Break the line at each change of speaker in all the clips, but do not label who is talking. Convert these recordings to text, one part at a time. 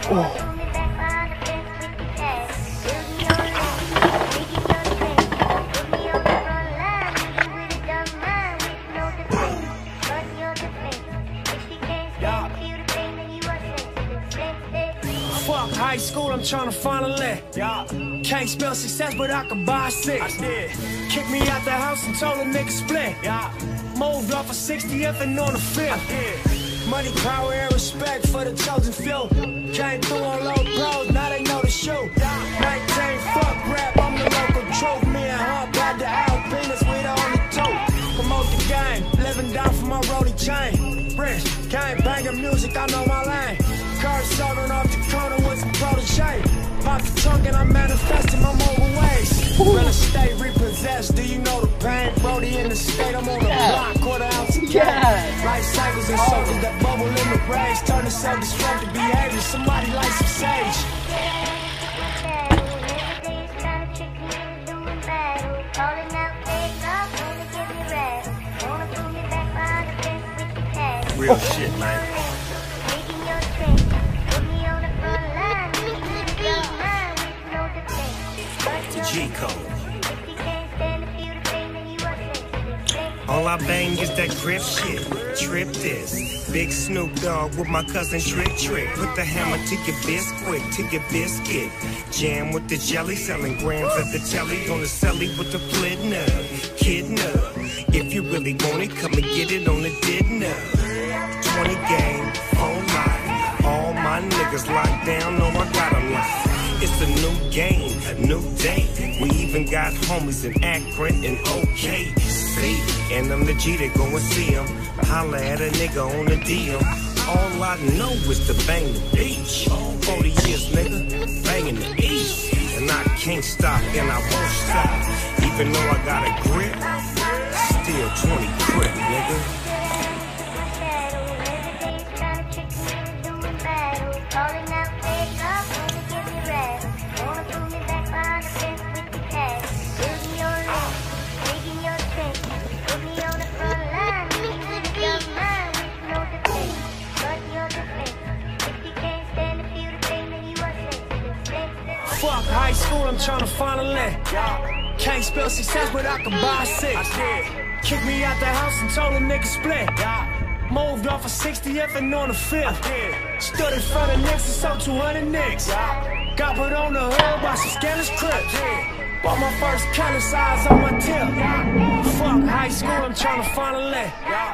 Fuck high school, I'm tryna find a lick. Can't spell success, but I can buy 6. I did. Kicked me out the house and told a nigga split. Moved off of 60th and on the 5th. I did. Money, power, and respect for the chosen few. Came through on low pros, now they know the shoe. 19, fuck rap, I'm the local truth. Me and Hump had the Alpinas, we the only two. Promote the game, living down for my roadie chain. Rich, can't bangin' music, I know my lane. Car serving off the corner with some protege. Pop the trunk and I'm manifesting my mobile ways. Real estate repossessed, do you know the pain? Brody in the state, I'm on the block, quarter-ounce of game. Life cycles and circles that bubble in the race. Turn to self-destructive behavior, somebody like some sage. Real shit, man. G-code. All I bang is that grip shit. Trip this. Big Snoop Dogg with my cousin Trick. Put the hammer to your biscuit, to your biscuit. Jam with the jelly, selling grams at the telly. On the celly with the plid nub. Kid nub. If you really want it, come and get it on the did nub. 20 game, phone line. All my niggas locked down, know I got them locked. It's a new game, a new day. We even got homies in Akron and OKC. And I'm the G that go and see him. Holla at a nigga on the deal. All I know is to bang the beach. 40 years, nigga, banging the east. And I can't stop and I won't stop. Even though I got a grip, still 20 grip, nigga. Fuck high school, I'm tryna find a lick. Can't spell success, but I can buy 6. I did. Kicked me out the house and told a nigga split. Moved off of 60th and on the 5th. I did. Stood in front of Knicks and sold 200 Knicks. Got put on the hood by some scandalous crips. Bought my first color size on my tip. Fuck high school, I'm tryna find a lick.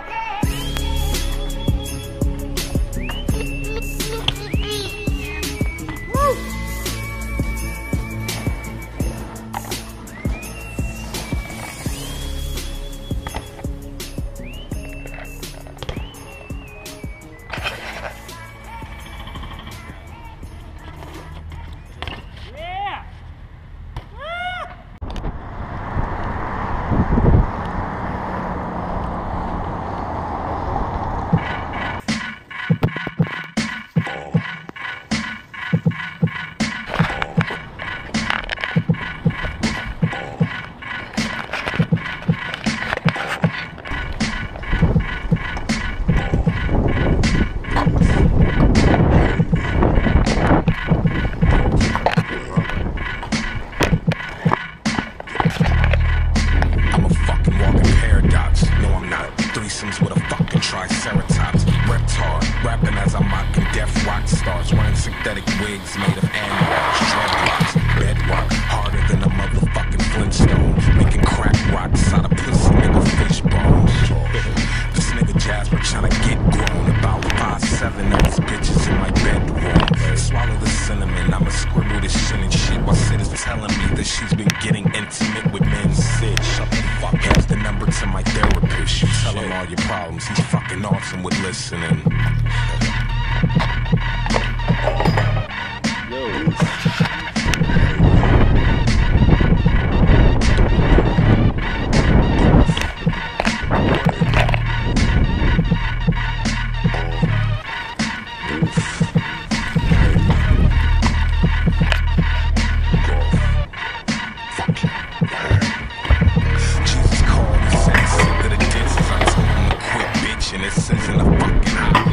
Triceratops, reptar, rapping as I'm mocking death rock stars, wearing synthetic wigs made of animals, dreadlocks, bedrock, harder than a motherfucking Flintstone, making crack rocks out of pussy nigga fish bones. This nigga Jasper tryna get grown, about 5'7" of these bitches in my bedroom. Swallow the cinnamon, I'ma scribble this shit and shit while Sid is telling me that she's been getting intimate with men. Sid, shut the fuck up. Here's the number to my therapist. You tell him all your problems, he's fucking awesome with listening. Jesus called, he said, sick of the dances. I told him to quit, bitch, and it says in the fucking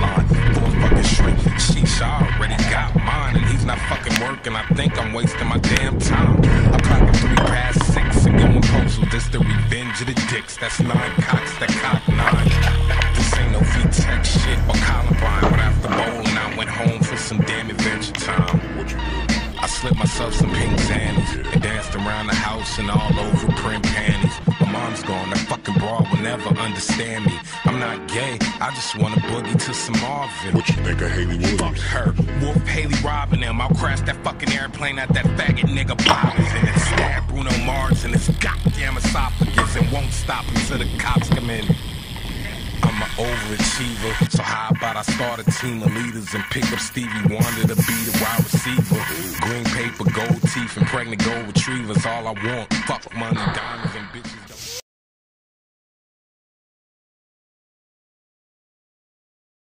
dicks, that's 9 cocks that cock 9. This ain't no V-Tech shit or Columbine, but after bowling I went home for some damn adventure time. I slipped myself some pink zannies and danced around the house in all over print panties. My mom's gone, that fucking broad will never understand me. I'm not gay, I just wanna boogie to some Marvin.
What you think of Haley Williams?
Fuck her, Wolf Haley robbing them. I'll crash that fucking airplane at that faggot nigga Bobby's and then stab Bruno Mars in his goddamn esophagus and won't stop until the cops come in. I'm an overachiever, so how about I start a team of leaders and pick up Stevie Wonder to be the wide receiver. Green paper, gold teeth, and pregnant gold retrievers, all I want. Fuck money, diamonds, and bitches.